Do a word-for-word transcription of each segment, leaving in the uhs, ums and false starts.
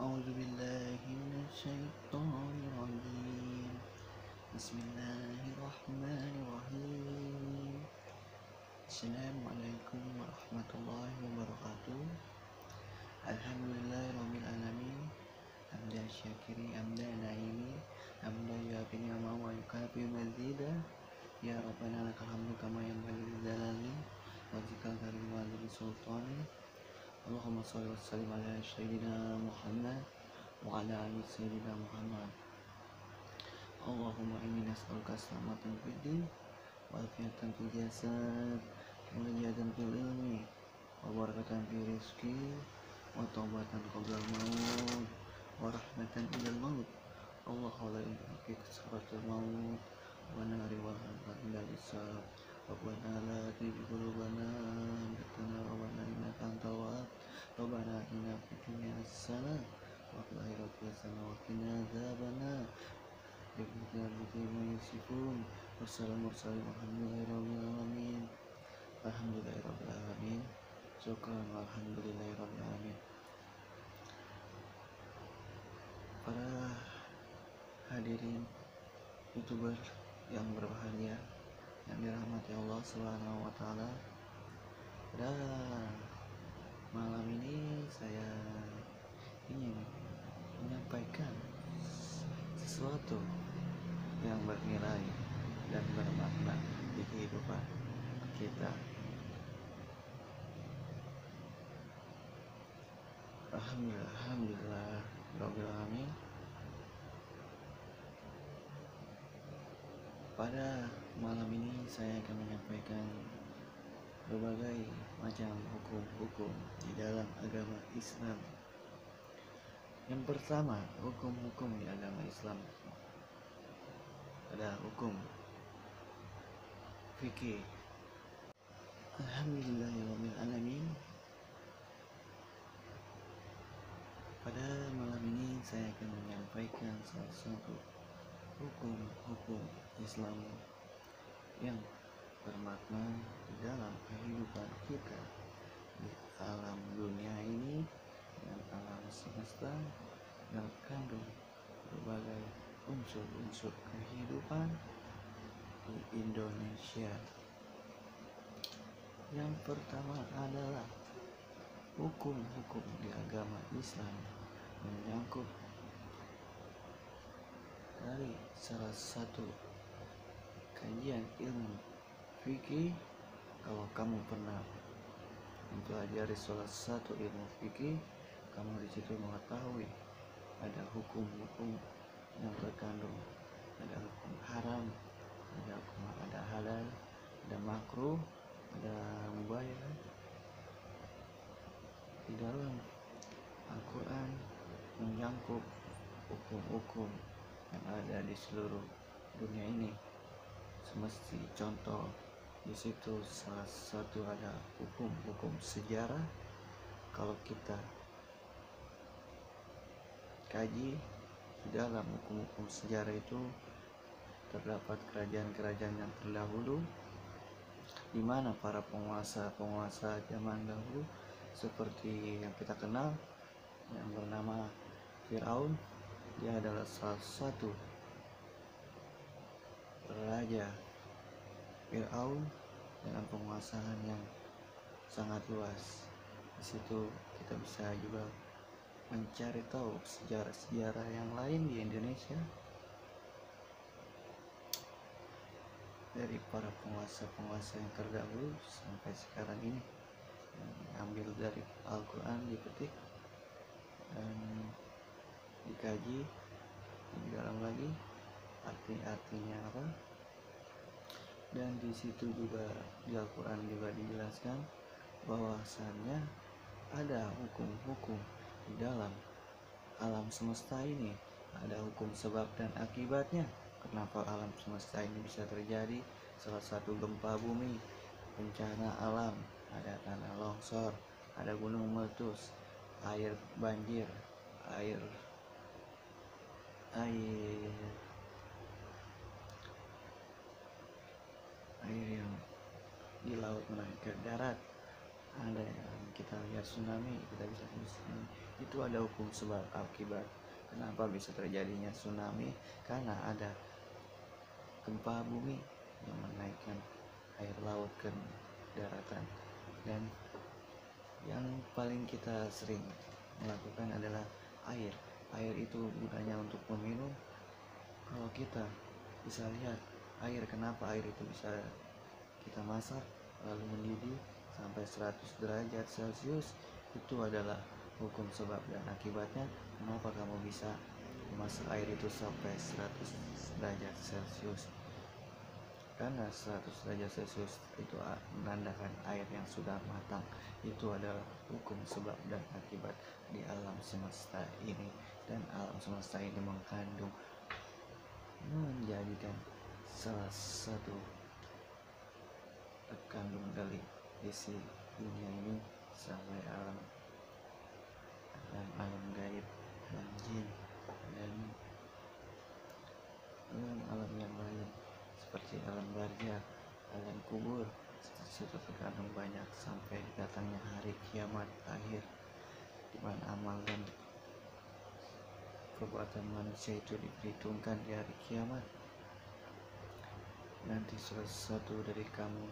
أعوذ بالله من الشيطان الرجيم بسم الله الرحمن الرحيم السلام عليكم ورحمة الله وبركاته الحمد لله رب العالمين حمدا شاكرين حمدا نعيمين حمدا يوافي نعمه ويكافئ مزيدا يا ربنا لك الحمد كما ينبغي لجلال وجهك الكريم وعظيم سلطانه اللهم صل وسلم على سيدنا محمد وعلى آل سيدنا محمد اللهم إني نسألك سلامة في الدين وعافية في الجسد ونجاة في العلم وبركة في رزقي وتوبة قبل الموت ورحمة إلى الموت الله لا يمكن سكرات الموت ونار والحرب إلى الإسلام ربنا لا تزغ قلوبنا بعد إذ هديتنا إنك أنت الوهاب ربنا آتنا في الدنيا حسنة وفي الآخرة حسنة وقنا عذاب النار برحمتك ما يصفون والسلام والسلام والحمد لله رب العالمين الحمد لله رب العالمين syukran walhamdulillahi rabbil alamin. Para hadirin YouTuber yang berbahagia yang dirahmati Allah Subhanahu wa taala. Pada malam ini saya ingin menyampaikan sesuatu yang bernilai dan bermakna di kehidupan kita. Alhamdulillah, alhamdulillah, rabbil alamin. Pada malam ini saya akan menyampaikan berbagai macam hukum-hukum di dalam agama Islam. Yang pertama, hukum-hukum di agama Islam. Ada hukum fikih. Alhamdulillahirabbil alamin. Pada malam ini saya akan menyampaikan salah satu hukum-hukum Islam yang bermakna di dalam kehidupan kita di alam dunia ini dan alam semesta yang kandung berbagai unsur-unsur kehidupan di Indonesia. Yang pertama adalah hukum-hukum di agama Islam menyangkut dari salah satu kajian ilmu fikih. Kalau kamu pernah mempelajari salah satu ilmu fikih, kamu di situ mengetahui ada hukum-hukum yang terkandung, ada hukum haram, ada hukum ada halal, ada makruh, ada mubah. Di dalam Al-Quran menyangkut hukum-hukum yang ada di seluruh dunia ini. Semesti contoh di situ salah satu ada hukum-hukum sejarah. Kalau kita kaji di dalam hukum-hukum sejarah itu terdapat kerajaan-kerajaan yang terdahulu di mana para penguasa-penguasa zaman dahulu seperti yang kita kenal yang bernama Firaun. Dia adalah salah satu raja. Firaun dengan penguasaan yang sangat luas. Di situ kita bisa juga mencari tahu sejarah-sejarah yang lain di Indonesia dari para penguasa-penguasa yang terdahulu sampai sekarang ini, yang diambil dari Al-Quran, dipetik dan dikaji di dalam lagi arti-artinya apa. Dan di situ juga di Al-Quran juga dijelaskan bahwasannya ada hukum-hukum di dalam alam semesta ini, ada hukum sebab dan akibatnya. Kenapa alam semesta ini bisa terjadi? Salah satu gempa bumi, bencana alam, ada tanah longsor, ada gunung meletus, air banjir, air air air yang di laut naik ke darat, ada yang kita lihat tsunami, kita bisa lihat tsunami. Itu itu ada hukum sebab akibat. Kenapa bisa terjadinya tsunami? Karena ada gempa bumi yang menaikkan air laut ke daratan. Dan yang paling kita sering melakukan adalah air. Air itu gunanya untuk meminum. Kalau kita bisa lihat air, kenapa air itu bisa kita masak lalu mendidih sampai seratus derajat celcius, itu adalah hukum sebab dan akibatnya. Kenapa kamu bisa memasak air itu sampai seratus derajat celcius? Karena seratus derajat celcius itu menandakan air yang sudah matang. Itu adalah hukum sebab dan akibat di alam semesta ini. Dan alam semesta ini mengandung menjadikan salah satu terkandung dari isi dunia ini sampai alam dan alam gaib dan jin dan alam-alam yang lain seperti alam barzakh, alam kubur. Situ terkandung banyak sampai datangnya hari kiamat akhir, di mana amal dan perbuatan manusia itu diperhitungkan di hari kiamat. Nanti salah satu dari kamu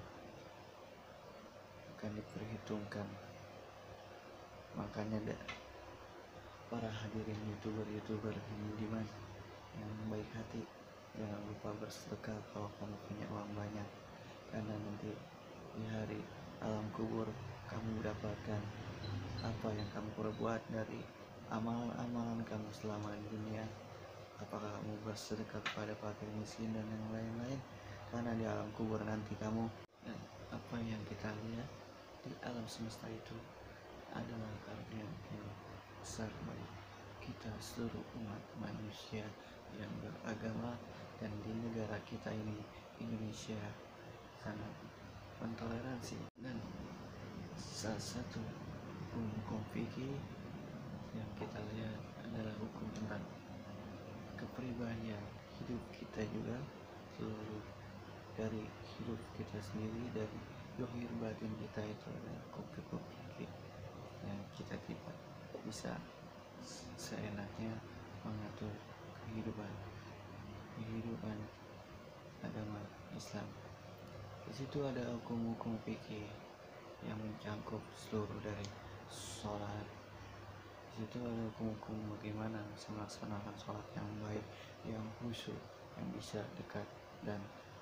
akan diperhitungkan. Makanya ada para hadirin youtuber-youtuber yang budiman, yang baik hati, jangan lupa bersedekah kalau kamu punya uang banyak, karena nanti di hari alam kubur kamu dapatkan apa yang kamu perbuat dari amalan-amalan kamu selama di dunia. Apakah kamu bersedekah kepada fakir miskin dan yang lain-lain? Karena di alam kubur nanti kamu, dan apa yang kita lihat di alam semesta itu adalah karunia yang besar bagi kita seluruh umat manusia yang beragama. Dan di negara kita ini, Indonesia, sangat mentoleransi. Dan salah satu hukum fikih yang kita lihat adalah hukum tentang kepribadian hidup kita juga, seluruh dari hidup kita sendiri, dari zahir batin kita itu adalah konflik-konflik yang kita tidak bisa seenaknya mengatur kehidupan kehidupan agama Islam. Di situ ada hukum-hukum fikih yang mencakup seluruh dari sholat. Di situ ada hukum-hukum bagaimana melaksanakan sholat yang baik, yang khusyuk, yang bisa dekat dan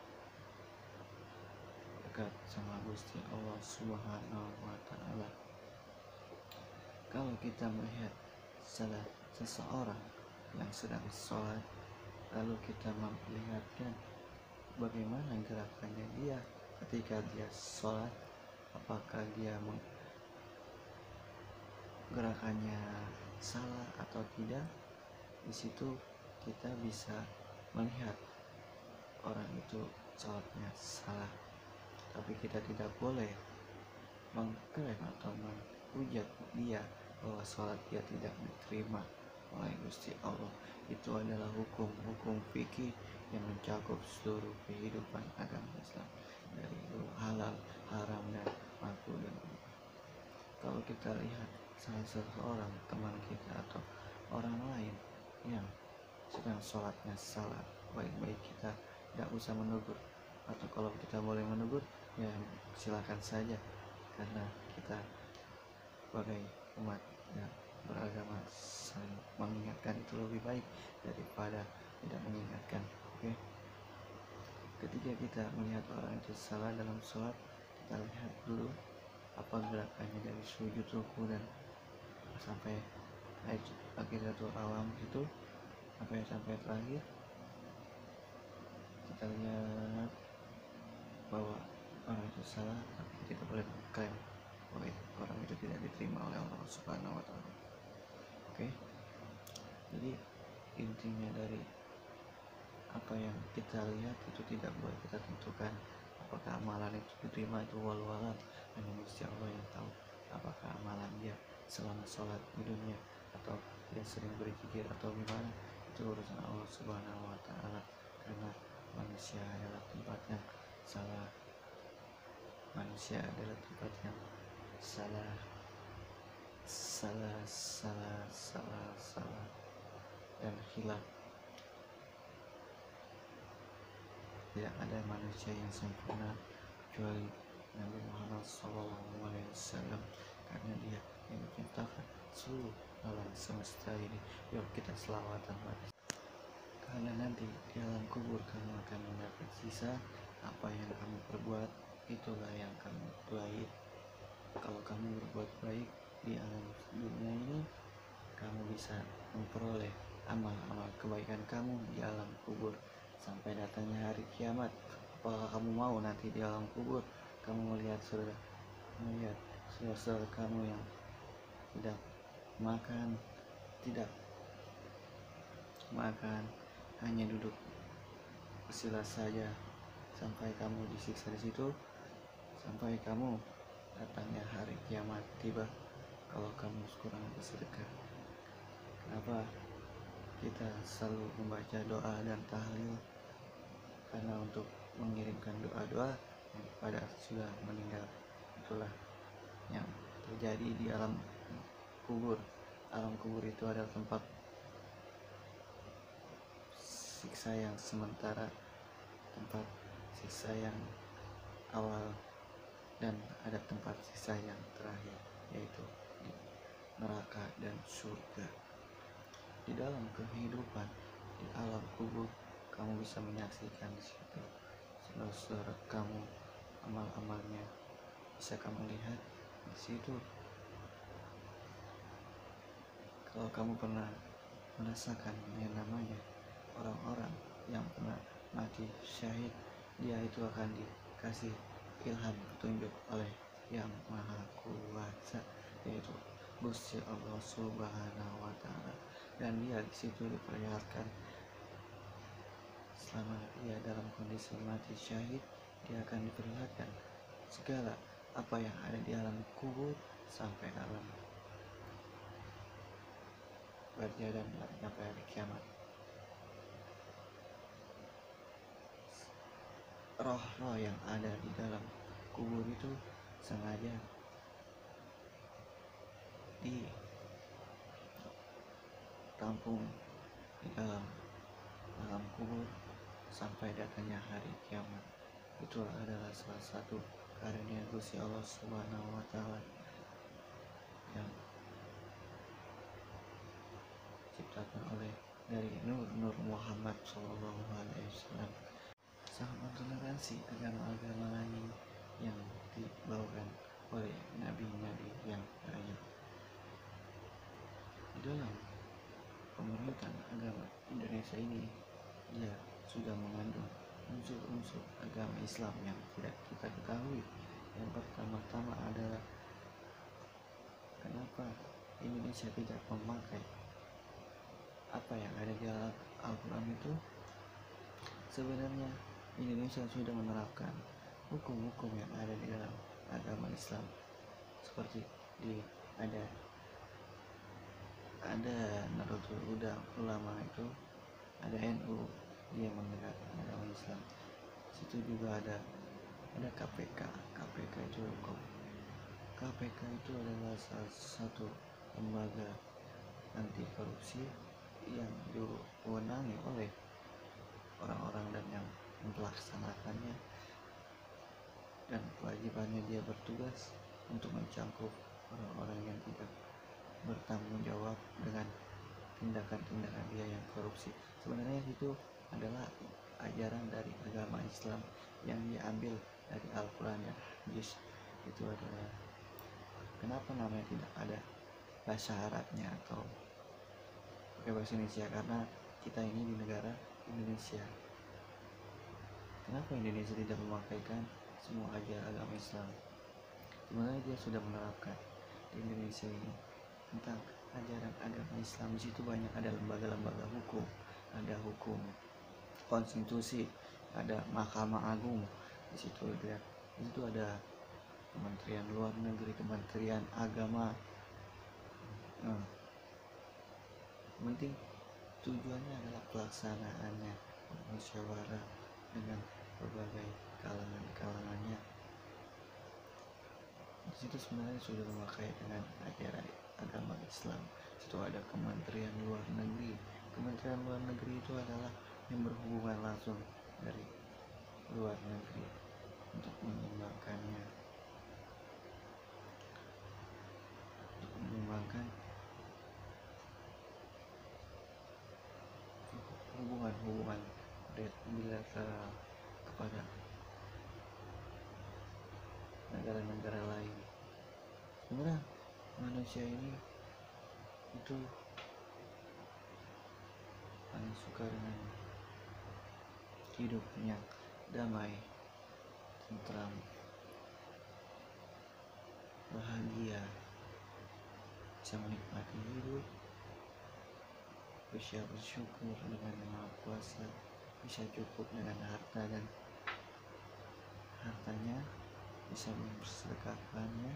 dekat sama Gusti Allah Subhanahu wa Ta'ala. Kalau kita melihat salah seseorang yang sedang sholat, lalu kita melihatkan bagaimana gerakannya dia ketika dia sholat, apakah dia gerakannya salah atau tidak. Di situ kita bisa melihat orang itu sholatnya salah, tapi kita tidak boleh mengklaim atau menghujat dia bahwa sholat dia tidak diterima oleh Gusti Allah. Itu adalah hukum-hukum fikih yang mencakup seluruh kehidupan agama Islam, dari halal, haram, dan makruh. Dan kalau kita lihat salah seseorang teman kita atau orang lain yang sedang sholatnya salah, baik-baik kita tidak usah menegur, atau kalau kita boleh menegur ya silakan saja, karena kita sebagai umat yang beragama saling mengingatkan itu lebih baik daripada tidak mengingatkan. Oke, ketika kita melihat orang itu salah dalam sholat, kita lihat dulu apa gerakannya dari sujud, ruku, dan sampai akhiratul awam itu sampai sampai terakhir. Kita lihat bahwa orang itu salah, tapi kita boleh mengklaim bahwa orang itu tidak diterima oleh Allah Subhanahu wa Ta'ala. Oke, jadi intinya dari apa yang kita lihat itu tidak boleh kita tentukan apakah amalan itu diterima. Itu walau alam, hanya Gusti Allah yang tahu apakah amalan dia selama sholat di dunia atau dia sering berzikir atau gimana. Itu urusan Allah Subhanahu wa Ta'ala, karena manusia adalah tempat yang salah manusia adalah tempat yang salah salah salah salah salah dan hilaf. Tidak ada manusia yang sempurna kecuali Nabi Muhammad shallallahu alaihi wasallam, karena dia yang menciptakan seluruh alam semesta ini. Yuk kita selawatan pada, karena nanti di alam kubur kamu akan mendapat sisa apa yang kamu perbuat, itulah yang kamu tuai. Kalau kamu berbuat baik di alam dunia ini, kamu bisa memperoleh amal-amal kebaikan kamu di alam kubur sampai datangnya hari kiamat. Apakah kamu mau nanti di alam kubur kamu melihat saudara melihat saudara kamu yang tidak makan, tidak makan, hanya duduk bersilah saja sampai kamu disiksa di situ, sampai kamu datangnya hari kiamat tiba kalau kamu kurang bersedekah. Kenapa kita selalu membaca doa dan tahlil? Karena untuk mengirimkan doa-doa pada sudah meninggal. Itulah yang terjadi di alam kubur. Alam kubur itu adalah tempat siksa yang sementara, tempat siksa yang awal, dan ada tempat siksa yang terakhir, yaitu di neraka dan surga. Di dalam kehidupan di alam kubur kamu bisa menyaksikan di situ saudara kamu, amal-amalnya bisa kamu lihat di situ. Kalau kamu pernah merasakan yang namanya orang-orang yang pernah mati syahid, dia itu akan dikasih ilham petunjuk oleh yang maha kuasa, yaitu Gusti Allah Subhanahu wa Ta'ala, dan dia di situ diperlihatkan selama dia dalam kondisi mati syahid, dia akan diperlihatkan segala apa yang ada di alam kubur sampai dalam berjalan sampai hari kiamat. Roh-roh yang ada di dalam kubur itu sengaja ditampung di dalam alam kubur sampai datangnya hari kiamat. Itu adalah salah satu karunia Gusti Allah Subhanahu wa Ta'ala yang diciptakan oleh dari Nur Nur Muhammad Shallallahu alaihi wasallam. Sangat mentoleransi agama-agama lain yang dibawakan oleh nabi-nabi yang lain. Di dalam pemerintahan agama Indonesia ini, dia sudah mengandung unsur-unsur agama Islam yang tidak kita ketahui. Yang pertama-tama adalah kenapa Indonesia tidak memakai apa yang ada di dalam Al-Quran itu. Sebenarnya Indonesia sudah menerapkan hukum-hukum yang ada di dalam agama Islam, seperti di ada ada Nahdlatul Ulama itu, ada N U, dia menegakkan agama Islam. Situ juga ada ada K P K. K P K itu K P K itu adalah salah satu lembaga anti korupsi yang diwenangi oleh orang-orang dan yang melaksanakannya, dan kewajibannya dia bertugas untuk mencangkup orang-orang yang tidak bertanggung jawab dengan tindakan-tindakan dia yang korupsi. Sebenarnya itu adalah ajaran dari agama Islam yang diambil dari Al-Quran dan Hadis. Itu adalah kenapa namanya tidak ada bahasa Arabnya atau pakai bahasa Indonesia, karena kita ini di negara Indonesia. Kenapa Indonesia tidak memakaikan semua ajaran agama Islam? Sebenarnya dia sudah menerapkan di Indonesia ini tentang ajaran agama Islam. Di situ banyak ada lembaga-lembaga hukum, ada hukum konstitusi, ada Mahkamah Agung. Di situ ada, di situ ada Kementerian Luar Negeri, Kementerian Agama. Nah, penting tujuannya adalah pelaksanaannya musyawarah dengan berbagai kalangan-kalangannya. Di situ sebenarnya sudah memakai dengan ajaran agama Islam. Itu ada Kementerian Luar Negeri. Kementerian Luar Negeri itu adalah yang berhubungan langsung dari luar negeri untuk mengembangkannya, untuk mengembangkan hubungan-hubungan bilateral kepada negara-negara lain. Sebenarnya manusia ini itu paling suka dengan hidup yang damai, tentram, bahagia, bisa menikmati hidup, bisa bersyukur dengan Maha Kuasa, bisa cukup dengan harta dan hartanya, bisa membersedekahkannya.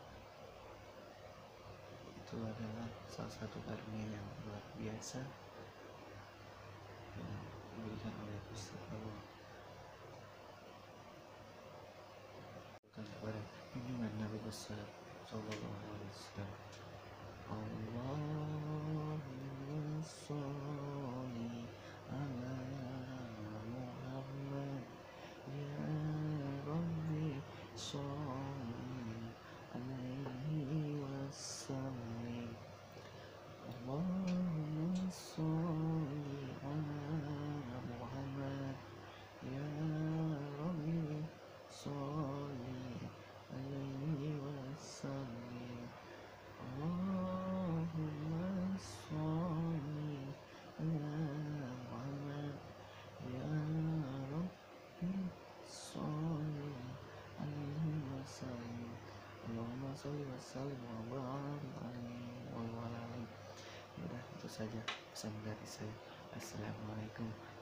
Itu adalah salah satu karunia yang luar biasa yang diberikan oleh Gusti Allah kepada junjungan Nabi besar Sallallahu Alaihi Wasallam. Allahumma sholli ala Muhammad ya Rabbi sholli alaihi wasallim. Allahumma sholli ala Muhammad ya Rabbi sholli alaihi wasallim. Allahumma sholli ala Muhammad ya Rabbi sholli alaihi wasallim. Allahumma sholli wa sallim wa barik alaihi wa ala alihi. Udah, itu saja pesan dari saya. Assalamualaikum